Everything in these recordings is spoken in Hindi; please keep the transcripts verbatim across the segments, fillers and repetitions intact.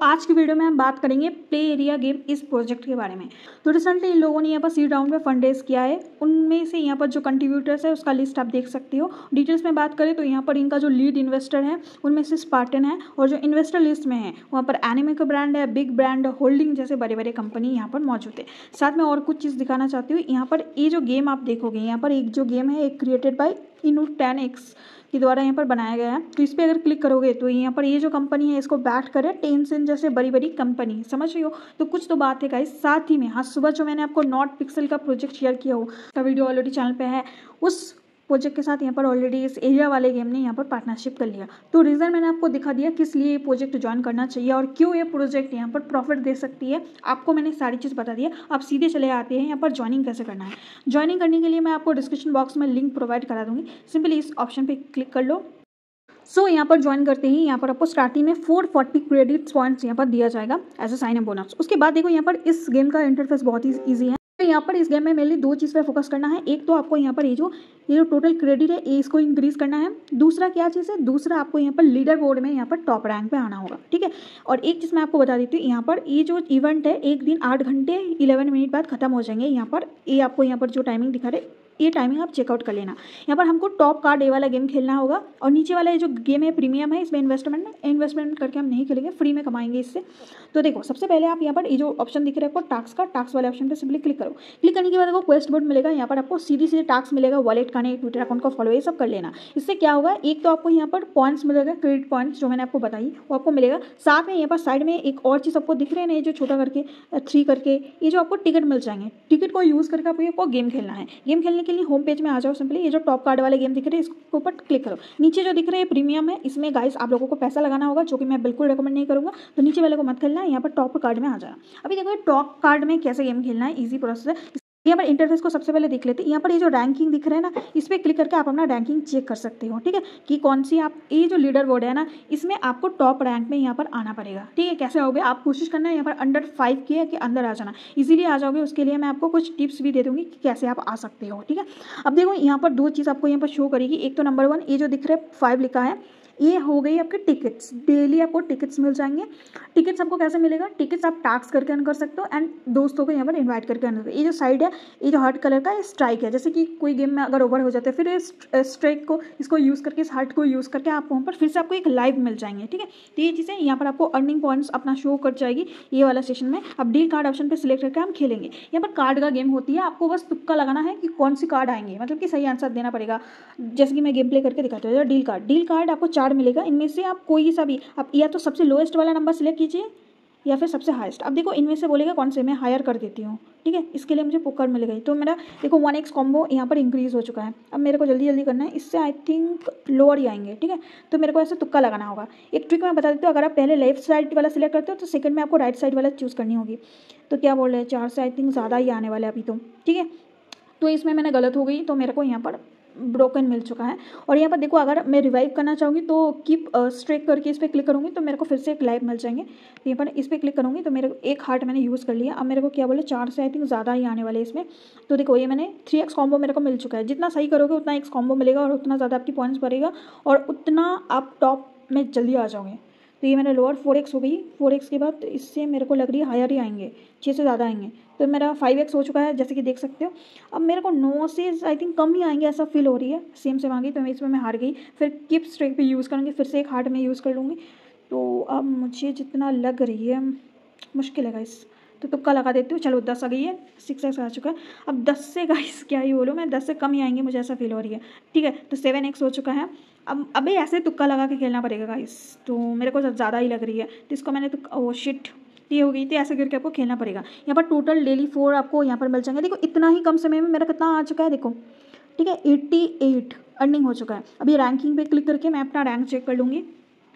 आज की वीडियो में हम बात करेंगे प्ले एरिया गेम इस प्रोजेक्ट के बारे में। तो रिसेंटली इन लोगों ने यहाँ पर सीड राउंड में फंड रेज किया है। उनमें से यहाँ पर जो कंट्रीब्यूटर्स है उसका लिस्ट आप देख सकते हो। डिटेल्स में बात करें तो यहाँ पर इनका जो लीड इन्वेस्टर है उनमें से स्पार्टन है, और जो इन्वेस्टर लिस्ट में है वहाँ पर एनिमे का ब्रांड है, बिग ब्रांड होल्डिंग जैसे बड़े बड़े कंपनी यहाँ पर मौजूद है। साथ में और कुछ चीज़ दिखाना चाहती हूँ। यहाँ पर ये जो गेम आप देखोगे, यहाँ पर एक जो गेम है एक क्रिएटेड बाय इनू टेन एक्स के द्वारा यहाँ पर बनाया गया है। तो इस पर अगर क्लिक करोगे तो यहाँ पर ये जो कंपनी है इसको बैक करे टेंसेंट जैसे बड़ी बड़ी कंपनी, समझ रही हो। तो कुछ तो बात है गाइस। साथ ही में हाँ, सुबह जो मैंने आपको नॉट पिक्सल का प्रोजेक्ट शेयर किया हो, का वीडियो ऑलरेडी चैनल पे है, उस प्रोजेक्ट के साथ यहाँ पर ऑलरेडी इस एरिया वाले गेम ने यहाँ पर पार्टनरशिप कर लिया। तो रीज़न मैंने आपको दिखा दिया किस लिए ये प्रोजेक्ट ज्वाइन करना चाहिए और क्यों ये प्रोजेक्ट यहाँ पर प्रॉफिट दे सकती है। आपको मैंने सारी चीज़ बता दी है। आप सीधे चले आते हैं यहाँ पर ज्वाइनिंग कैसे करना है। ज्वाइनिंग करने के लिए मैं आपको डिस्क्रिप्शन बॉक्स में लिंक प्रोवाइड करा दूँगी, सिंपली इस ऑप्शन पर क्लिक कर लो। सो so, यहाँ पर ज्वाइन करते ही यहाँ पर आपको स्टार्टिंग में फोर फोर्टी क्रेडिट पॉइंट्स यहाँ पर दिया जाएगा as a sign up bonus. उसके बाद देखो यहाँ पर इस गेम का इंटरफेस बहुत ही ईजी है। तो यहाँ पर इस गेम में मेनली दो चीज़ पे फोकस करना है। एक तो आपको यहाँ पर ये जो ये जो टोटल क्रेडिट है ये इसको इंक्रीज करना है। दूसरा क्या चीज़ है, दूसरा आपको यहाँ पर लीडर बोर्ड में यहाँ पर टॉप रैंक पे आना होगा, ठीक है। और एक चीज़ मैं आपको बता देती हूँ, यहाँ पर ये जो इवेंट है एक दिन आठ घंटे इलेवन मिनट बाद खत्म हो जाएंगे। यहाँ पर ये आपको यहाँ पर जो टाइमिंग दिखा रहे ये टाइमिंग आप चेकआउट कर लेना। यहाँ पर हमको टॉप कार्ड ए वाला गेम खेलना होगा, और नीचे वाला ये जो गेम है प्रीमियम है, इसमें इन्वेस्टमेंट है। इन्वेस्टमेंट करके हम नहीं खेलेंगे, फ्री में कमाएंगे इससे। तो देखो सबसे पहले आप यहाँ पर ये जो ऑप्शन दिख रहा है आपको टास्क का, टास्क वाले ऑप्शन पर सिंपली क्लिक करो। क्लिक करने के बाद आपको क्वेस्ट बोर्ड मिलेगा। यहाँ पर आपको सीधी सीधे टास्क मिलेगा, वॉलेट करने, ट्विटर अकाउंट को फॉलो, ये सब कर लेना। इससे क्या होगा, एक तो आपको यहाँ पर पॉइंट्स मिलेगा, क्रेडिट पॉइंट्स जो मैंने आपको बताई वो आपको मिलेगा। साथ में यहाँ पर साइड में एक और चीज़ आपको दिख रहे हैं ना, ये जो छोटा करके थ्री करके ये जो आपको टिकट मिल जाएंगे। टिकट को यूज़ करके आपको आपको गेम खेलना है। गेम खेलने के लिए होम पेज में आ जाओ। सिंपली ये जो टॉप कार्ड वाले गेम दिख रहे हैं इसके ऊपर क्लिक करो। नीचे जो दिख रहे हैं प्रीमियम है, इसमें गाइस आप लोगों को पैसा लगाना होगा, जो कि मैं बिल्कुल रेकमेंड नहीं करूँगा। तो नीचे वाले को मत खेलना है, यहाँ पर टॉप कार्ड में आ जाना। अभी देखो टॉप कार्ड में कैसे गेम खेलना है, ईजी प्रोसेस है। यहाँ पर इंटरफेस को सबसे पहले देख लेते हैं। यहाँ पर ये जो रैंकिंग दिख रहा है ना, इस पर क्लिक करके आप अपना रैंकिंग चेक कर सकते हो, ठीक है, कि कौन सी आप ये जो लीडर बोर्ड है ना इसमें आपको टॉप रैंक में यहाँ पर आना पड़ेगा, ठीक है। कैसे आओगे, आप कोशिश करना है यहाँ पर अंडर फाइव के के अंदर आ जाना, इजीली आ जाओगे। उसके लिए मैं आपको कुछ टिप्स भी दे दूँगी कि कैसे आप आ सकते हो, ठीक है। अब देखो यहाँ पर दो चीज़ आपको यहाँ पर शो करेगी। एक तो नंबर वन ये जो दिख रहा है फाइव लिखा है, ये हो गई आपके टिकट्स। डेली आपको टिकट्स मिल जाएंगे। टिकट्स आपको कैसे मिलेगा, टिकट्स आप टास्क करके अर्न कर सकते हो एंड दोस्तों को यहाँ पर इनवाइट करके अर्न कर। ये जो साइड है ये जो हार्ट कलर का ये स्ट्राइक है, जैसे कि कोई गेम में अगर ओवर हो जाता है फिर इस स्ट्राइक को इसको यूज़ करके इस हार्ट को यूज़ करके आप वहाँ पर फिर से आपको एक लाइव मिल जाएंगे, ठीक है। तो ये चीज़ें यहाँ पर आपको अर्निंग पॉइंट्स अपना शो कर जाएगी ये वाला सेशन में। अब डील कार्ड ऑप्शन पर सिलेक्ट करके हम खेलेंगे। यहाँ पर कार्ड का गेम होती है, आपको बस तुक्का लगाना है कि कौन सी कार्ड आएंगे, मतलब कि सही आंसर देना पड़ेगा। जैसे कि मैं गेम प्ले करके दिखाती हूँ। डील कार्ड डील कार्ड आपको चार मिलेगा, इनमें से आप कोई सा भी आप या तो सबसे लोएस्ट वाला नंबर सिलेक्ट कीजिए या फिर सबसे हाईएस्ट। अब देखो इनमें से बोलेगा कौन से मैं हायर कर देती हूँ, ठीक है। इसके लिए मुझे पोकर मिल गई। तो मेरा देखो वन एक्स कॉम्बो यहाँ पर इंक्रीज हो चुका है। अब मेरे को जल्दी जल्दी करना है, इससे आई थिंक लोअर ही आएंगे, ठीक है। तो मेरे को ऐसे तुक्का लगाना होगा। एक ट्रिक मैं बता देती हूँ, अगर आप पहले लेफ्ट साइड वाला सिलेक्ट करते हो तो सेकंड में आपको राइट साइड वाला चूज़ करनी होगी। तो क्या बोल रहे हैं, चार से आई थिंक ज़्यादा ही आने वाले अभी तो, ठीक है। तो इसमें मैंने गलत हो गई, तो मेरे को यहाँ पर ब्रोकन मिल चुका है। और यहाँ पर देखो अगर मैं रिवाइव करना चाहूँगी तो कीप स्ट्रेक करके इस पर क्लिक करूँगी तो मेरे को फिर से एक लाइव मिल जाएंगे। तो यहाँ पर इस पर क्लिक करूँगी तो मेरे को एक हार्ट मैंने यूज़ कर लिया। अब मेरे को क्या बोले, चार से आई थिंक ज़्यादा ही आने वाले इसमें। तो देखो ये मैंने थ्री एक्स कॉम्बो मेरे को मिल चुका है। जितना सही करोगे उतना एक्स कॉम्बो मिलेगा और उतना ज़्यादा आपकी पॉइंट्स बढ़ेगा और उतना आप टॉप में जल्दी आ जाओगे। तो ये मेरा लोअर फोर एक्स हो गई। फोर एक्स के बाद इससे मेरे को लग रही है हायर ही आएंगे, छः से ज़्यादा आएंगे। तो मेरा फाइव एक्स हो चुका है जैसे कि देख सकते हो। अब मेरे को नौ से आई थिंक कम ही आएंगे ऐसा फील हो रही है। सेम से मांगी तो मैं इसमें मैं हार गई। फिर किप स्ट्रेक पे यूज़ करूँगी, फिर से एक हार्ट में यूज़ कर लूँगी। तो अब मुझे जितना लग रही है मुश्किल है गाइस, तो तुक्का लगा देती हूँ। चलो दस आ गई है, सिक्स एक्स आ चुका है। अब दस से गाइस क्या ही बोलूँ मैं, दस से कम ही आएंगे मुझे ऐसा फील हो रही है, ठीक है। तो सेवन एक्स हो चुका है। अब अभी ऐसे तुक्का लगा के खेलना पड़ेगा गाइस, तो मेरे को ज़्यादा ही लग रही है। तो इसको मैंने तो ओ शिट ये हो गई थी, ऐसे करके आपको खेलना पड़ेगा। यहाँ पर टोटल डेली फोर आपको यहाँ पर मिल जाएंगे। देखो इतना ही कम समय में मेरा कितना आ चुका है देखो, ठीक है, एट्टी एट अर्निंग हो चुका है। अभी रैंकिंग पे क्लिक करके मैं अपना रैंक चेक कर लूँगी।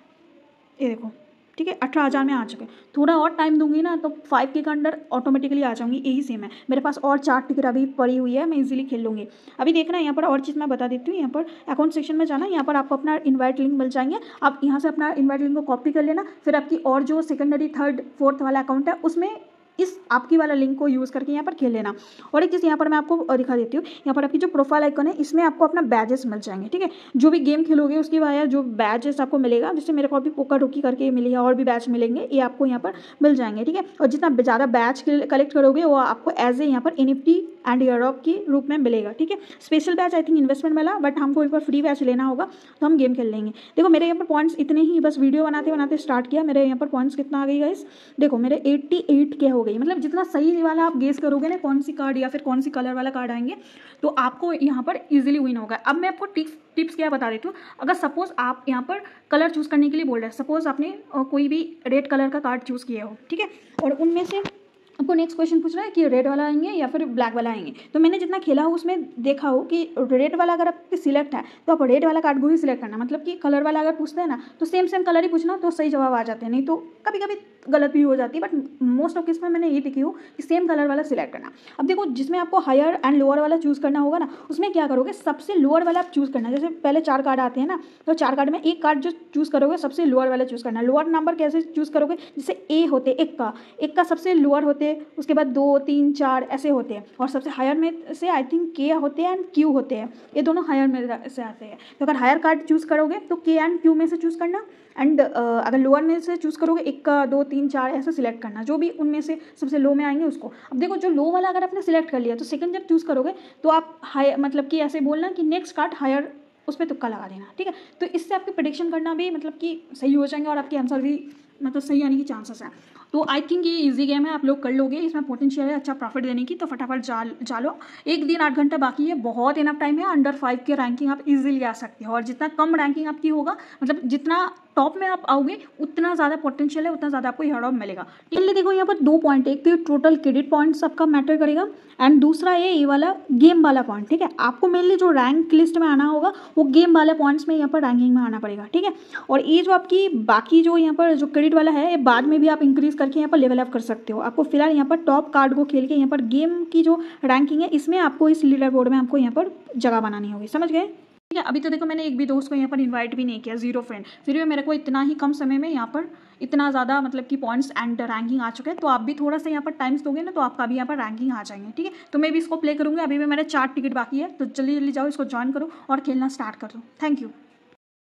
ये देखो, ठीक है, अठारह हज़ार में आ चुके। थोड़ा और टाइम दूंगी ना तो फाइव के के अंडर ऑटोमेटिकली आ जाऊंगी। यही सेम है, मेरे पास और चार टिकट अभी पड़ी हुई है, मैं इजीली खेल लूँगी। अभी देखना यहाँ पर और चीज़ मैं बता देती हूँ। यहाँ पर अकाउंट सेक्शन में जाना, यहाँ पर आपको अपना इन्वाइट लिंक मिल जाएंगे। आप यहाँ से अपना इन्वाइट लिंक को कॉपी कर लेना, फिर आपकी और जो सेकेंडरी थर्ड फोर्थ वाला अकाउंट है उसमें इस आपकी वाला लिंक को यूज़ करके यहाँ पर खेल लेना। और एक चीज़ यहाँ पर मैं आपको दिखा देती हूँ, यहाँ पर आपकी जो प्रोफाइल आइकन है इसमें आपको अपना बैजेस मिल जाएंगे, ठीक है। जो भी गेम खेलोगे उसकी वजह जो बैजेस आपको मिलेगा, जैसे मेरे को अभी पोकर रुकी करके मिली है, और भी बैच मिलेंगे, ये आपको यहाँ पर मिल जाएंगे, ठीक है। और जितना ज़्यादा बैच कलेक्ट करोगे वो आपको एज ए यहाँ पर N F T and airdrop के रूप में मिलेगा, ठीक है। Special batch I think investment वाला, बट हमको एक बार फ्री बैच लेना होगा तो हम गेम खेल लेंगे। देखो मेरे यहाँ पर पॉइंट्स इतने ही, बस वीडियो बनाते बनाते स्टार्ट किया, मेरे यहाँ पर पॉइंट्स कितना आ गई गाइस, देखो मेरे अट्ठासी के हो गई। मतलब जितना सही वाला आप गेस करोगे ना कौन सी कार्ड या फिर कौन सी कलर वाला कार्ड आएंगे, तो आपको यहाँ पर इजीली विन होगा। अब मैं आपको टिप्स टिप्स क्या बता देती हूँ। अगर सपोज आप यहाँ पर कलर चूज़ करने के लिए बोल रहे हैं, सपोज आपने कोई भी रेड कलर का कार्ड चूज़ किया हो, ठीक है, और उनमें से आपको नेक्स्ट क्वेश्चन पूछ रहा है कि रेड वाला आएंगे या फिर ब्लैक वाला आएंगे, तो मैंने जितना खेला हो उसमें देखा हो कि रेड वाला अगर आपके सिलेक्ट है तो आप रेड वाला कार्ड को ही सिलेक्ट करना। मतलब कि कलर वाला अगर पूछते हैं ना तो सेम सेम कलर ही पूछना, तो सही जवाब आ जाते हैं, नहीं तो कभी कभी गलत भी हो जाती है, बट मोस्ट ऑफ केस में मैंने ये देखी हो कि सेम कलर वाला सिलेक्ट करना। अब देखो जिसमें आपको हायर एंड लोअर वाला चूज़ करना होगा ना, उसमें क्या करोगे, सबसे लोअर वाला आप चूज़ करना। जैसे पहले चार कार्ड आते हैं ना, तो चार कार्ड में एक कार्ड जो चूज़ करोगे सबसे लोअर वाला चूज़ करना। लोअर नंबर कैसे चूज़ करोगे, जैसे ए होते एक का एक का सबसे लोअर होते, उसके बाद दो तीन चार ऐसे होते हैं, और सबसे हायर में से आई थिंक के होते हैं एंड क्यू होते हैं, ये दोनों हायर में से आते हैं। तो अगर हायर कार्ड चूज़ करोगे तो के एंड क्यू में से चूज़ करना, एंड uh, अगर लोअर में से चूज़ करोगे एक का दो तीन चार ऐसा सिलेक्ट करना, जो भी उनमें से सबसे लो में आएंगे उसको। अब देखो जो लो वाला अगर आपने सिलेक्ट कर लिया तो सेकंड जब चूज़ करोगे तो आप हाई मतलब कि ऐसे बोलना कि नेक्स्ट कार्ड हायर, उस पर तुक्का लगा देना, ठीक है। तो इससे आपकी प्रेडिक्शन करना भी मतलब कि सही हो जाएंगे और आपके आंसर भी मतलब सही आने की चांसेस है। तो आई थिंक ये इजी गेम है, आप लोग कर लोगे, इसमें पोटेंशियल है अच्छा प्रॉफिट देने की, तो फटाफट जा जा लो। एक दिन आठ घंटा बाकी है, बहुत इनफ टाइम है। अंडर फाइव की रैंकिंग आप इजीली आ सकते हो, और जितना कम रैंकिंग आपकी होगा, मतलब जितना टॉप में आप आओगे उतना ज़्यादा पोटेंशियल है, उतना ज़्यादा आपको एयरड्रॉप मिलेगा। इसलिए देखो यहाँ पर दो पॉइंट, एक तो टोटल क्रेडिट पॉइंट्स आपका मैटर करेगा, एंड दूसरा ये ये वाला गेम वाला पॉइंट, ठीक है। आपको मेनली जो रैंक लिस्ट में आना होगा वो गेम वाले पॉइंट्स में यहाँ पर रैंकिंग में आना पड़ेगा, ठीक है। और ये जो आपकी बाकी जो यहाँ पर जो क्रेडिट वाला है, ये बाद में भी आप इंक्रीज करके यहाँ पर लेवल अप कर सकते हो। आपको फिलहाल यहाँ पर टॉप कार्ड को खेल के यहाँ पर गेम की जो रैंकिंग है इसमें आपको इस लीडर बोर्ड में आपको यहाँ पर जगह बनानी होगी, समझ गए, ठीक है। अभी तो देखो मैंने एक भी दोस्त को यहाँ पर इनवाइट भी नहीं किया, जीरो फ्रेंड, फिर भी मेरे को इतना ही कम समय में यहाँ पर इतना ज़्यादा मतलब कि पॉइंट्स एंड रैंकिंग आ चुके हैं। तो आप भी थोड़ा सा यहाँ पर टाइम्स दोगे ना तो आपका भी यहाँ पर रैंकिंग आ जाएंगे, ठीक है। तो मैं भी इसको प्ले करूँगी, अभी भी मेरे चार टिकट बाकी है, तो जल्दी जल्दी जाओ इसको ज्वाइन करो और खेलना स्टार्ट कर दो। Thank you.